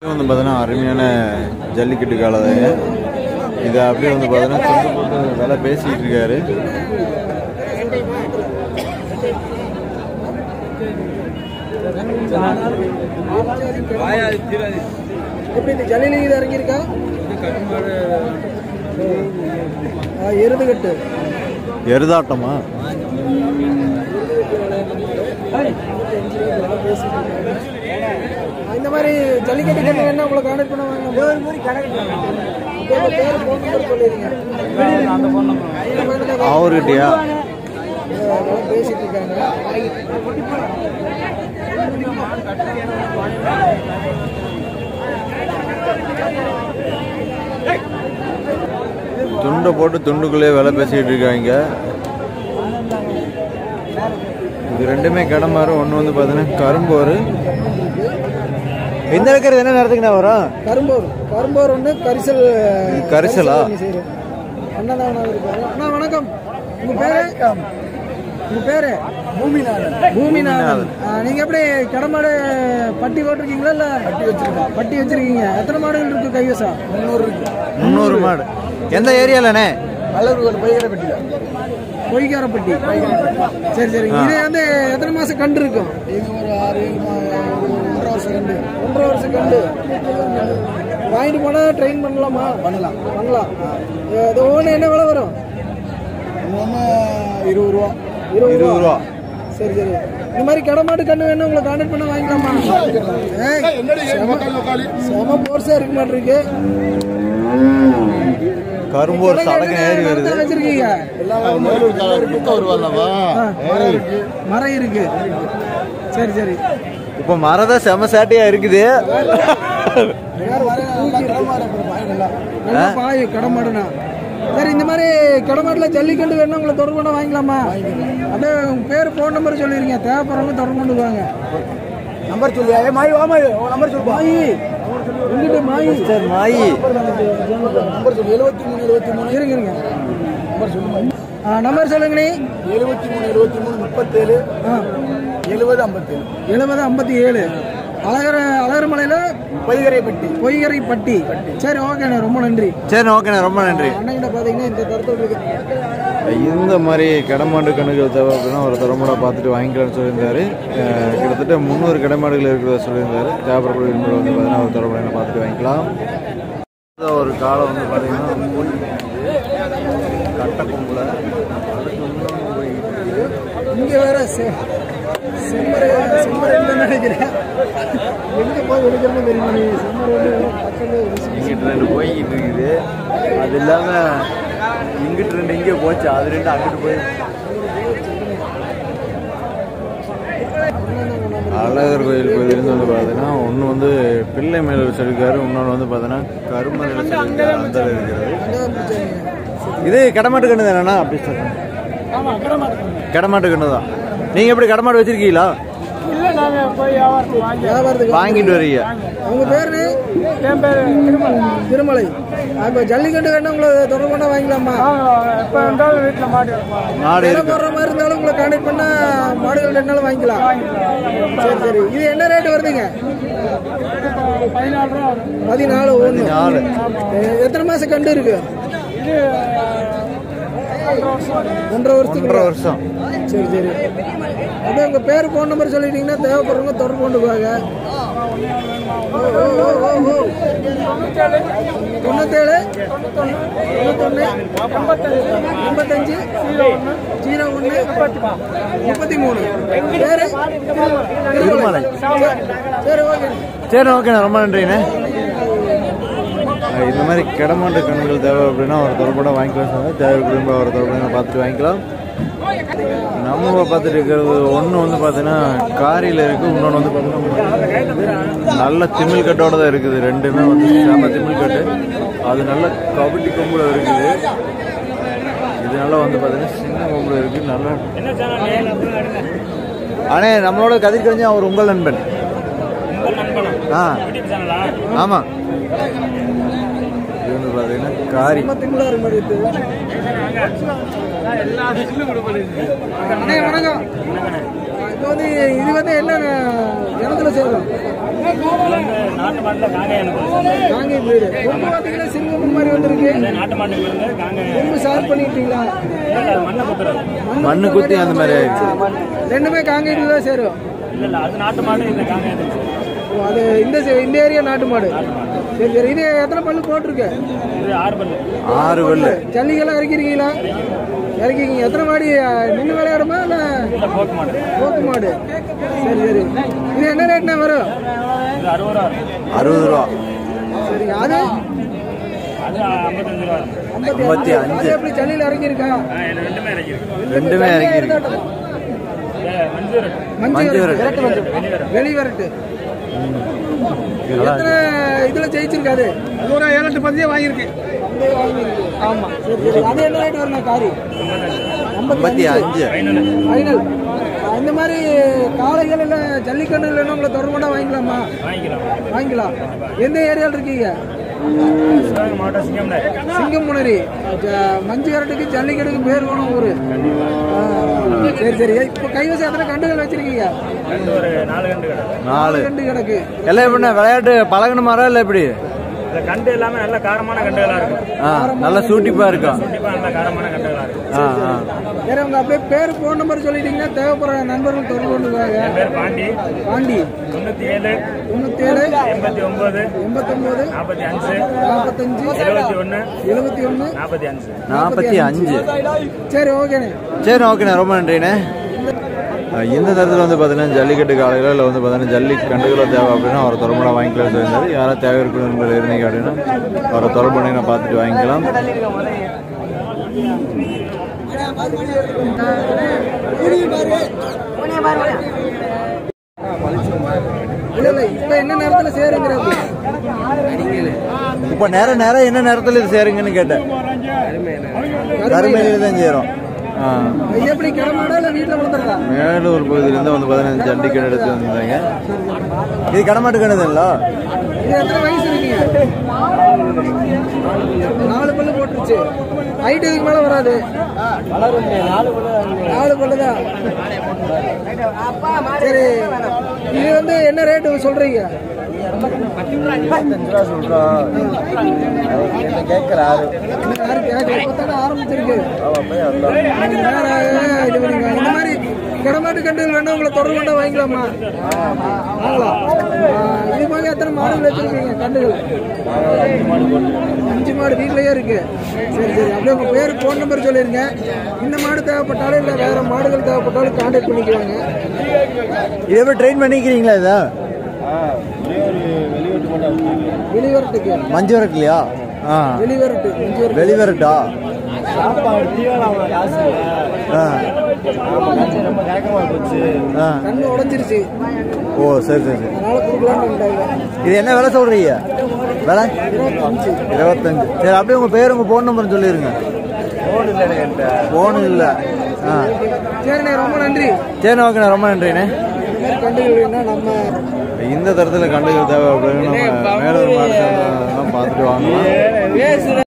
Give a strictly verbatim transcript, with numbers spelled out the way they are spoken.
வந்து பார்த்தீங்கன்னா அருமையான ஜல்லிக்கட்டு காலதாங்க. இதை அப்படியே வந்து பார்த்தீங்கன்னா சொந்த போட்டு வேலை பேசிக்கிட்டு இருக்காரு. எப்படி இந்த ஜல்லில இது இறங்கியிருக்கா? எருதுகட்டு எருதாட்டமா? இந்த மாதிரி ஜல்லிக்கட்டு கண்ணு வேணா உங்களை கான்டாக்ட் பண்ணுவாங்க. அவர்கிட்டயா பேசிட்டு இருக்காங்க. துண்டை போட்டு துண்டுக்குள்ளேயே வேலை பேசிக்கிட்டு இருக்காங்க. இது ரெண்டுமே கடமாறு. ஒன்று வந்து பார்த்தீங்கன்னா கரும்போர். இந்த இருக்கிறது என்ன நேரத்துக்குண்ணா வரும்? கரும்போர் கரும்போர் ஒன்று கரிசல். கரிசலா? அண்ணா அண்ணா வணக்கம். உங்க பேரு? உங்க பேரு பூமிநாதன். பூமிநாதன். நீங்க எப்படி கடமாடு பட்டி போட்டிருக்கீங்களா? இல்ல பட்டி வச்சிருக்கீங்க? பட்டி வச்சிருக்கீங்க. எத்தனை மாடுகள் இருக்கு கைவசம்? முந்நூறு இருக்கு. முந்நூறு மாடு. எந்த ஏரியாலண்ணே? நல்லூர் பொய்காரப்பட்டியில. பொய்காரப்பட்டி. சரி சரி. இது வந்து எத்தனை மாசம் கண்டு இருக்கும்? இது ஒரு ஆறு ஒன்றரை வருஷம் கண்டு. ஒன்றரை வருஷம் கண்டு வாங்கிட்டு போனா ட்ரெயின் பண்ணலாமா? பண்ணலாம் பண்ணலாம். இது ஒன்று என்ன விலை வரும்? ஒன்று இருபது ரூபா. இருபது ரூபா. சரி சரி. இந்த மாதிரி கடமாட்டு கண்ணு வேணும் உங்களை கான்டாக்ட் பண்ண வாங்கிக்கலாமா? செம போர்ஸா இருக்க மாட்டிருக்கு. கரும்போர் சடங்கு ஏறி வருது. வச்சிருக்கீங்க மரம் இருக்கு. சரி சரி. இப்ப மரதான் செம சாட்டியா இருக்குது. பாய் கடமாடுனா. சரி. இந்த மாதிரி கடமாட்டுல ஜல்லிக்கட்டு வேணும் உங்களை தொடர்பு பண்ண வாங்கிக்கலாமா? அப்படியே உங்க பேர் போன் நம்பர் சொல்லிருங்க. தேவைப்படுறவங்க தொடர்பு கொண்டு வாங்க. நம்பர் சொல்லி மாயி வா மாயி நம்பர் சொல்லு. மாயி உங்ககிட்ட மாயி சார் மாயி நம்பர் சொல்லு. எழுபத்தி மூணு எழுபத்தி மூணு இருங்க இருங்க. நம்பர் சொல்லு. நம்பர் சொல்லுங்க. நீ எழுபத்தி மூணு எழுபத்தி மூணு முப்பத்தேழு எழுபது ஐம்பத்தேழு எழுபது ஐம்பத்தி ஏழு அழகர அழகர்மலையில பொய்கரைப்பட்டி. பொய்கரைப்பட்டி. சரி ஓகேண்ணே, ரொம்ப நன்றி. சரி ஓகேண்ணே, ரொம்ப நன்றி. அண்ணங்கிட்ட பாத்தீங்கன்னா இந்த தரத்தோடு இருக்கு. இந்த மாதிரி கடமாடு கணக்குகள் தேவை அப்படின்னா ஒரு தரமாடை பார்த்துட்டு வாங்கிக்கலாம்னு சொல்லியிருந்தாரு. கிட்டத்தட்ட முந்நூறு கடமாடுகள் இருக்கிறத சொல்லியிருந்தாரு. தேவைப்படக்கூடிய வந்து பார்த்தீங்கன்னா ஒரு தரமாடை பார்த்துட்டு வாங்கிக்கலாம். ஒரு காலம் வந்து பார்த்தீங்கன்னா கட்ட கொம்புல இங்கே வேற செம்மரை செம்மரை நினைக்கிறேன். எங்க போய் எடுக்கிறதுன்னு தெரியுமா? நீ செம்மரை இங்கிட்டு ரெண்டு போய்கிட்டு இருக்குது. அது இல்லாம இங்கிட்டு ரெண்டு இங்கே போச்சு. அது ரெண்டு அங்கிட்டு போய் அழகர் கோயில் கோயிலிருந்து வந்து பார்த்தீங்கன்னா ஒன்று வந்து பிள்ளை மேல வச்சிருக்காரு, இன்னொன்று வந்து பார்த்தீங்கன்னா கருமறையில் வச்சிருக்காரு. அந்த இருக்கிறது இது கடமாட்டு கண்ணு தானேண்ணா? அப்படி சொல்றேன். கடமாட்டு கண்ணு தான். நீங்க எப்படி கடமாடு வச்சிருக்கீங்களா? வாங்கிட்டு வரீங்க. உங்க பேரு? என் பேரு திருமலை. திருமலை. இப்ப ஜல்லிக்கட்டு வேணும் உங்களை தொடர்பு பண்ண வாங்கிக்கலாமா? வீட்டுல மாடு மாடு போடுற மாதிரி இருந்தாலும் உங்களை கான்டாக்ட் பண்ணா மாடுகள் ரெண்டாலும் வாங்கிக்கலாம். சரி சரி. இது என்ன ரேட் வருதுங்க? பதினாலு ஒன்று நாலு. எத்தனை மாசம் கண்டு இருக்கு? ஒன்றரை வருஷம். ஒன்றரை வருஷம். சரி சரி. அப்படியே உங்க பேர் போன் நம்பர் சொல்லிட்டீங்கன்னா தேவைப்படுறவங்க தொடர்பு கொண்டு போவாங்க. தொண்ணூத்தேழு தொண்ணூத்தொன்னு எண்பத்தஞ்சு ஜீரோ ஒன்று முப்பத்தி மூணு. பேரு திருமலை. சரி ஓகே. சரி ஓகேண்ணா, ரொம்ப நன்றிண்ணே. இந்த மாதிரி கடமாட்டு கண்ணுகள் தேவை அப்படின்னா ஒரு தொடர்போட வாங்கிக்கலாம். சொன்னாங்க தேவைப்படும்ப ஒரு தொடர்பு பார்த்துட்டு வாங்கிக்கலாம். நம்ம பார்த்துட்டு இருக்கிறது ஒன்று வந்து பார்த்தீங்கன்னா காரியில் இருக்குது, இன்னொன்று வந்து பார்த்தீங்கன்னா நல்ல திமிழ் கட்டோட தான் இருக்குது. ரெண்டுமே வந்து செம திமிழ் கட்டு. அது நல்ல கபடி கொம்புல இருக்குது. இதனால வந்து பார்த்தீங்கன்னா சின்ன கொம்புல இருக்குது. நல்லா அண்ணே நம்மளோட கதிர் கழிஞ்சு அவர் உங்கள் நண்பன். ஆ ஆமாம். இது வந்து பார்த்தீங்கன்னா காரி. திங்களா இருக்கு மாதிரி இருக்கு. அண்ணே வணக்கம். இப்போ வந்து இது வந்து என்ன இடத்துல சேரும்? காங்கை வீடு. ரொம்ப பார்த்தீங்கன்னா சிறுவன் மாதிரி வந்துருக்கு. ரொம்ப ஷார்ப் பண்ணிட்டீங்களா? மண்ணு குத்தி அந்த மாதிரி ஆயிடுச்சு. ரெண்டுமே காங்கை தான் சேரும். அது இந்த இந்த ஏரியா நாட்டு மாடு. சரி சரி. இது எத்தனை பல்லு போட்டிருக்கு? ஆறு பல்லு. ஜல்லிக்கெல்லாம் இறக்கிருக்கீங்களா? இறக்கிங்க. எத்தனை மாடி நின்று விளையாடுமா இல்லை போக்கு மாடு? சரி சரி. இது என்ன ரேட்னா வரும்? அறுபது ரூபா. சரிங்க. அது ஐம்பத்தி அஞ்சு. எப்படி ஜல்லியில் இறங்கியிருக்கா? ரெண்டுமே இறங்கியிருக்கு. மஞ்சள் வெளி வரட்டு. எத்தனை இதுல ஜெயிச்சிருக்காது? ஒரு ஏழு எட்டு பந்தியே வாங்கியிருக்கு. ஆமா. அது என்ன ரேட் வரும் காரி? ஐம்பத்தி அஞ்சு ஃபைனல். இந்த மாதிரி காளைகள் இல்ல ஜல்லிக்கட்டு இல்லைன்னா உங்களை தொடர்புனா வாங்கிக்கலாமா? வாங்கிக்கலாம். எந்த ஏரியாவில் இருக்கீங்க? சிங்கமுனரி. மஞ்சு கரட்டுக்கு ஜல்லிக்கட்டுக்கு பேர் போன ஊரு. சரி சரி. இப்போ கைவசம் எத்தனை கண்டுகள் வச்சிருக்கீங்க? நாலு கண்டு கிடக்கு. எல்லாம் எப்படின்னா விளையாட்டு பழகணும் மரம் இல்லை எப்படி? கண்டு எல்லாமே நல்ல காரமான கண்டுகளா இருக்கும். நல்ல சூட்டிப்பா இருக்கும். நல்ல காரமான கண்டுகளா இருக்கும். வேற உங்க அப்படியே பேர் போன் நம்பர் சொல்லிட்டீங்கன்னா தேவைப்படுற நண்பர்கள் தொடர்பு கொண்டுவாங்க. என் பேர் பாண்டி. பாண்டி. தொண்ணூத்தி ஏழு தொண்ணூத்தி ஏழு எண்பத்தி ஒன்பது எண்பத்தி ஒன்பது நாற்பத்தி அஞ்சு நாற்பத்தஞ்சு எழுபத்தி ஒன்னு எழுபத்தி ஒன்னு நாற்பத்தி அஞ்சு நாற்பத்தி அஞ்சு. சரி ஓகேண்ணே. சரி ஓகேண்ணே. ரொம்ப நன்றிண்ணே. இந்த நேரத்தில் வந்து பார்த்தீங்கன்னா ஜல்லிக்கட்டு காலையில் இல்லை வந்து பார்த்தீங்கன்னா ஜல்லி கண்டுகளோ தேவை அப்படின்னா அவரை தொடர்புனா வாங்கிக்கலாம் சொல்லியிருந்தாரு. யாராவது தேவை இருக்கணும் என்பது இருந்தீங்க அப்படின்னா அவரை தொடர்பு பண்ணி நான் பார்த்துட்டு வாங்கிக்கலாம். இப்ப என்ன நேரத்துல சேருங்கிறது? இப்ப நேரம் நேரம் என்ன நேரத்தில் இது சேருங்கன்னு கேட்டேன். கருமையில தான் சேரும். எப்படி கிடமாடா இல்ல வீட்டுல வளர்த்துறதா? மேலூர் பகுதியிலேருந்து வந்து பார்த்தீங்கன்னா ஜல்லிக்கட்டு எடுத்து வந்தாங்க. இது கடமாட்டு கிணதுங்களா? இது எத்தனை வயசு இருக்கீங்க? நாலு பல்லு போட்டுருச்சு. ஹைட் இதுக்கு மேல வராது. நாலு பல்லுதான். சரி. இது வந்து என்ன ரேட்டு சொல்றீங்க? ஆரம்பிச்சிருக்கு. இந்த மாதிரி கிடமாட்டு கண்டுகள் வேணும் உங்களை தொடர்பு கொண்டா வாங்கிக்கலாமா? வாங்கலாம். இது மாதிரி எத்தனை மாடுகள் வச்சிருக்கீங்க கண்டுகள்? அஞ்சு மாடு வீட்லயே இருக்கு. சரி சரி. அப்படியே உங்க பேரு போன் நம்பர் சொல்லிருங்க. இந்த மாடு தேவைப்பட்டாலும் இல்ல வேற மாடுகள் தேவைப்பட்டாலும் கான்டாக்ட் பண்ணிக்குவாங்க. இதை எப்படி ட்ரெயின் பண்ணிக்கிறீங்களா? இதா வெளிவரட்டுக்கு மஞ்சு வரட்டுலையா? வெளிவரட்டு வெளிவரட்டா? கண்ணு உடைஞ்சிருச்சு. ஓ சரி சரி. அதனால கொடுக்கலான்னு. இது என்ன விலை சொல்றீங்க? விலை இருபத்தஞ்சு. இருபத்தஞ்சு. சரி. அப்படியே உங்க பேர் உங்க போன் நம்பர் சொல்லிருங்க. போன் இல்லை. ஆ சரிண்ணே. ரொம்ப நன்றி. சரி ஓகேண்ணே. ரொம்ப நன்றிண்ணே. கண்டுகள் நம்ம இந்த தரத்தில் கண்டுகள் தேவை அப்படின்னு நம்ம மேலூர் மாவட்டத்தில் பார்த்துட்டு வாங்கலாம்.